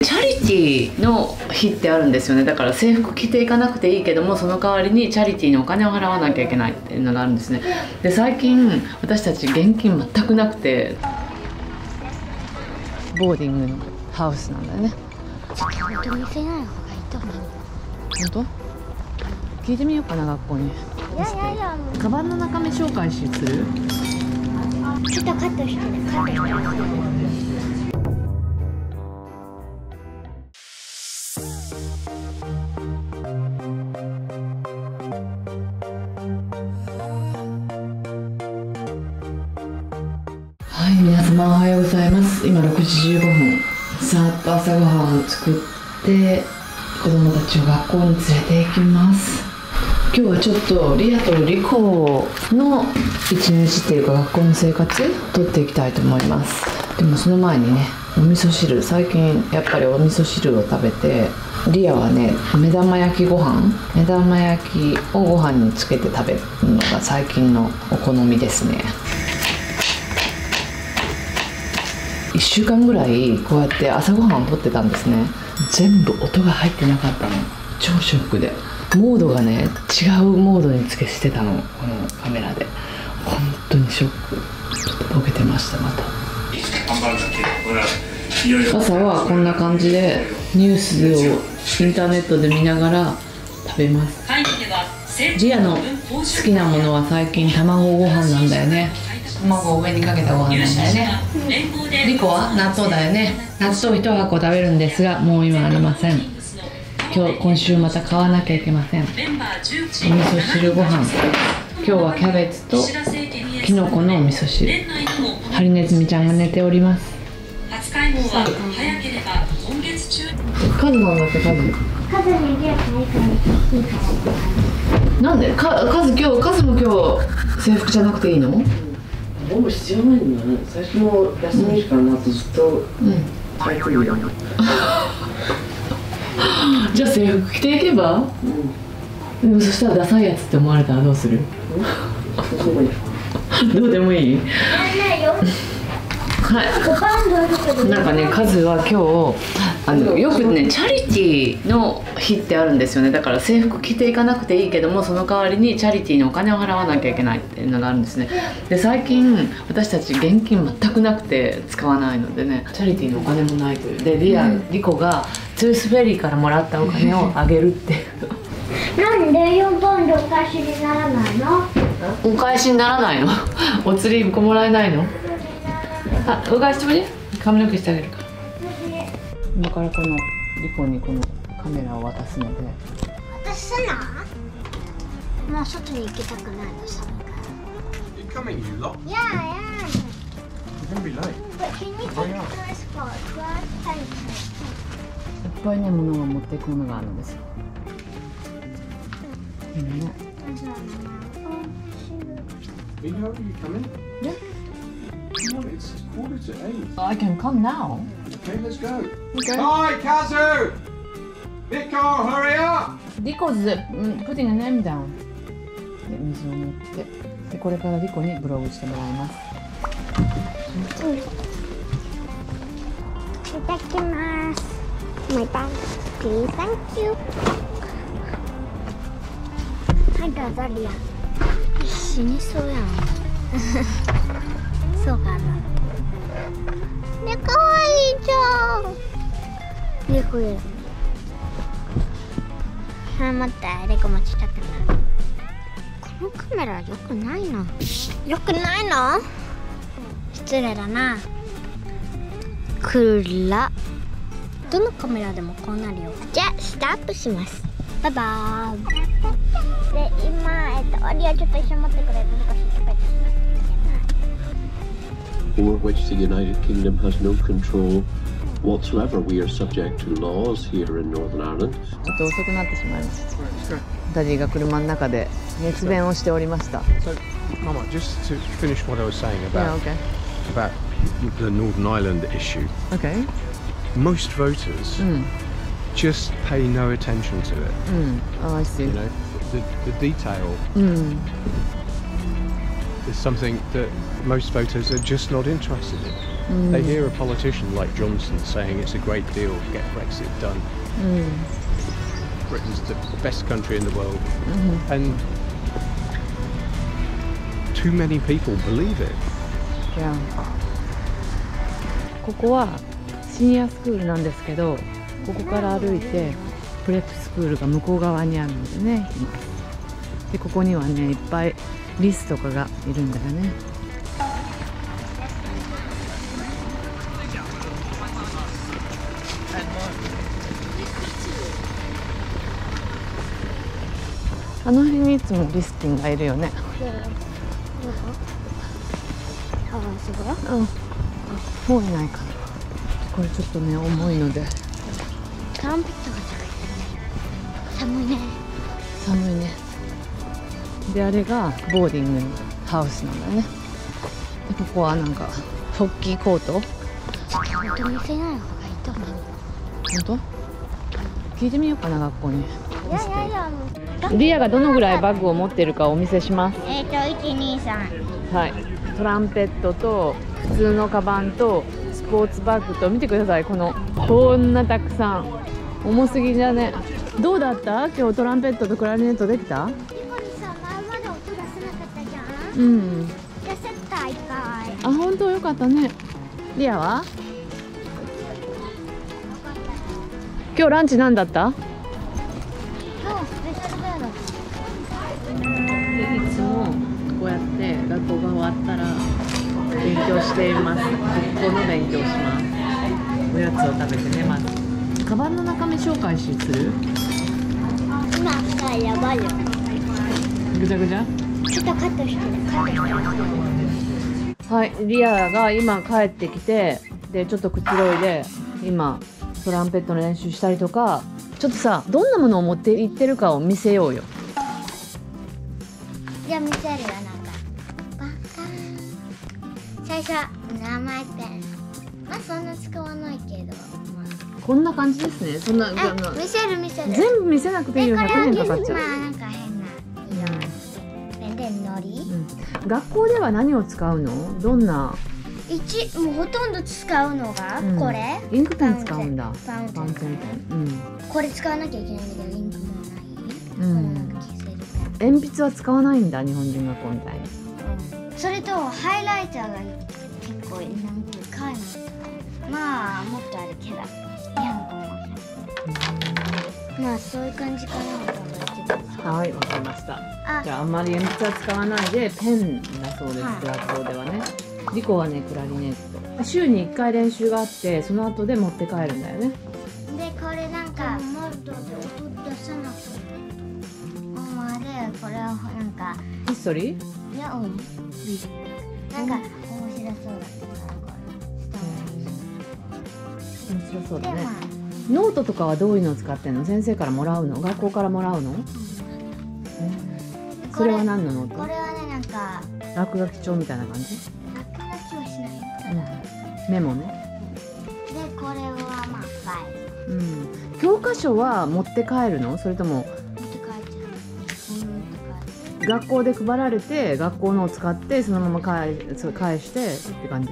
チャリティーの日ってあるんですよね。だから制服着ていかなくていいけども、その代わりにチャリティーのお金を払わなきゃいけないっていうのがあるんですね。で最近私たち現金全くなくて、ボーディングのハウスなんだよね。 本当に見せない方がいいと思う。 本当？聞いてみようかな、学校に。 いやカバンの中身紹介する？ ちょっとカットしてね、カットしてね。 はい、皆様おはようございます。今6時15分。さーっと朝ごはんを作って子供たちを学校に連れて行きます。今日はちょっとリアとリコの一日っていうか学校の生活をとっていきたいと思います。でもその前にね、お味噌汁、最近やっぱりお味噌汁を食べて、リアはね、目玉焼きご飯、目玉焼きをご飯につけて食べるのが最近のお好みですね。1週間ぐらいこうやって朝ごはんをとってたんですね。全部音が入ってなかったの。超ショックで、モードがね違うモードに付けしてたの、このカメラで。本当にショック。ちょっとボケてました。また朝はこんな感じでニュースをインターネットで見ながら食べます。ジアの好きなものは最近卵ご飯なんだよね。卵を上にかけたご飯なんだよね。リコは納豆だよね。納豆1箱食べるんですが、もう今ありません。今週また買わなきゃいけません。お味噌汁ご飯、今日はキャベツときのこのお味噌汁。ハリネズミちゃんが寝ております。カズなんだって。カズにリア可愛いからいいから。なんでカズも今日制服じゃなくていいの？ でも必要ないんだね。最初の休み時間の後ずっと履いてるよね。 じゃあ制服着ていけば？でもそしたらダサいやつって思われたらどうする？どうでもいい？はい。なんかね、カズは今日よくね、チャリティーの日ってあるんですよね。だから制服着ていかなくていいけども、その代わりにチャリティーのお金を払わなきゃいけないっていうのがあるんですね。で最近私たち現金全くなくて使わないのでね、チャリティーのお金もないという。でリコがトゥースフェリーからもらったお金をあげるっていう。 なんで4ポンドお返しにならないの？ お返しにならないの？お釣り1個もらえないの？あ、お返してもね、髪の毛してあげるから。今からこのリコにこのカメラを渡すので。 渡すな？もう外に行きたくないの、寒いから。 You coming, you lot? Yeah, I am. You're gonna be late. But can you take the first part? Thank you. いっぱいね、物が持っていくものがあるんですよ。ね。 Are you coming? Yeah. Come on, it's 7:45. I can come now. Okay, let's go. Okay. Hi, Kazu! Nico, hurry up! Rico's putting a name down. で、水を持って、でこれからリコにブログしてもらいます。 いただきます。My bag, please, thank you. はい、どうぞリア。死にそうやん。そうかな。ね、かわいいじゃん。レコよ。はい、待って、レコ持ちたくない。このカメラ良くないの？良くないの？失礼だな。暗。どのカメラでもこうなるよ。じゃあスタートします。バイバーイ。で今リアちょっと一緒に持ってくれるとかしてくれて。 over which the United Kingdom has no control whatsoever. We are subject to laws here in Northern Ireland. ちょっと遅くなってしまいました。ダディが車の中で熱弁をしておりました。 So, Mama, just to finish what I was saying about Yeah, okay. about the Northern Ireland issue. Okay. Most voters just pay no attention to it. Oh, I see. You know, the detail is something that most voters are just not interested in. They hear a politician like Johnson saying it's a great deal to get Brexit done. Britain's the best country in the world. And too many people believe it. Yeah. ここはシニアスクールなんですけど、ここから歩いてプレップスクールが向こう側にあるんでね。でここにはねいっぱいリスとかがいるんだよね。あの辺にいつもリスティンがいるよね。 そこ？ もういないかな。これちょっとね重いので。 トランペットが寒いね。 寒いね。であれがボーディングハウスなんだね。でここはなんかホッキーコート。 本当に見せない方がいいと思う。 本当？聞いてみようかな学校に。 いやもう。 リアがどのぐらいバッグを持っているかお見せします。 1、2、3。 はい。トランペットと普通のカバンとスポーツバッグと見てください。こんなたくさん。重すぎじゃね。どうだった？今日トランペットとクラリネットできた？ リコにさ、前まで音出せなかったじゃん。 うん。 出せた一回。 あ、本当よかったね。リアは？今日ランチ何だった？ 今日スペシャルだよ。 いつもこうやって学校が終わったら勉強しています。国語の勉強します。おやつを食べてね、まず。カバンの中身紹介する？ 今さ、やばいよ。 ぐちゃぐちゃ？ ちょっとカットしてる。 はい、リアが今帰ってきて、でちょっとくつろいで今トランペットの練習したりとか、ちょっとさ、どんなものを持って行ってるかを見せようよ。 じゃあ見せるよ、なんかバカーン。最初は名前ペン。まあそんな使わないけど、 こんな感じですね。そんな見せる全部見せなくていいよ。100円かかっちゃう。 まあなんか変な色ペンでのり。 学校では何を使うの？どんな？ もうほとんど使うのがこれ。 インクペン使うんだ。 ファウンテンペン。 これ使わなきゃいけないんだけどインクもない。なんか消せるペン。 鉛筆は使わないんだ、日本人学校みたいに。 それとハイライターが結構なんか買えない。まあもっとあるけど。まあそういう感じかな。 はい、わかりました。じゃああんまり鉛筆は使わないでペンだそうです、学校ではね。リコはねクラリネット。週に1回練習があってその後で持って帰るんだよね。 でこれなんかモルトで音出さなくて。でこれはなんかヒストリー？ いやなんか面白そうだった面白そうだね。ノートとかはどういうのを使ってんの？先生からもらうの？学校からもらうの？それは何のノート？ これはねなんか落書き帳みたいな感じ？ 落書きはしない。 メモね。 でこれはまあファイル。 教科書は持って帰るの？それとも持って帰っちゃう。 学校で配られて学校のを使ってそのまま返してって感じ？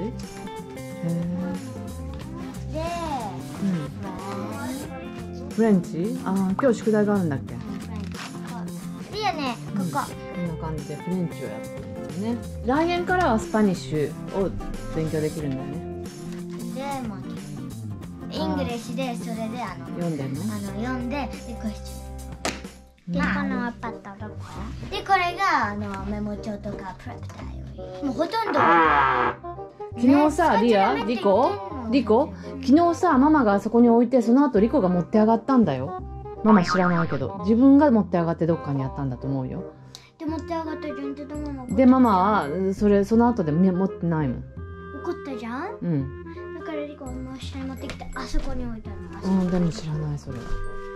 フレンチ？今日宿題があるんだっけ？ いいよね、ここ。 こんな感じでフレンチをやってるんだよね。来年からはスパニッシュを勉強できるんだよね。 で、まあ、イングリッシュでそれで読んでんの？ 読んでリクエスト。で、このパッドどこ？で、これがメモ帳とかプレップダイアリー。もうほとんど。 昨日さ、リコ、昨日さ、ママがあそこに置いて、その後リコが持って上がったんだよ。ママ知らないけど、自分が持って上がってどっかにやったんだと思うよ。 で、持って上がったじゃんってどうなの？ で、ママはその後で持ってないもん。 怒ったじゃん？だからリコも下に持ってきて、あそこに置いたの。 でも知らないそれは。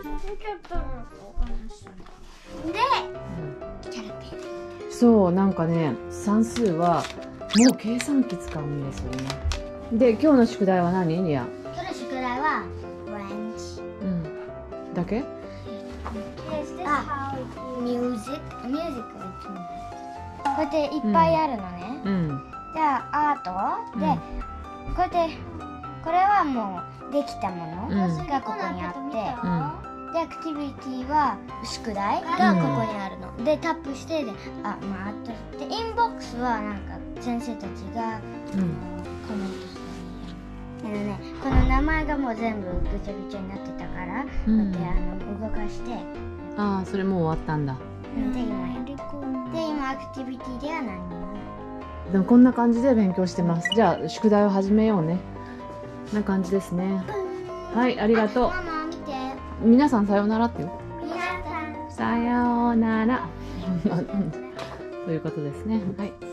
で、キャラペン。 そう、なんかね、算数はもう計算機使うんですよね。で、今日の宿題は何？リア。 今日の宿題はフレンチ。 だけ？ ミュージック。こうやっていっぱいあるのね。じゃあアートでこれはもうできたものがここにあって、でアクティビティは宿題がここにあるの、でタップしてであとでインボックスはなんか先生たちが、コメントしてる。この名前がもう全部ぐちゃぐちゃになってたから、で動かして、 ああ、それもう終わったんだ。 で今アクティビティでは何にも。 でもこんな感じで勉強してます。じゃあ宿題を始めようね。こんな感じですね。はい、ありがとう。 ママ見て。 皆さんさようならってよ。 皆さん。 さようなら。ということですね。はい。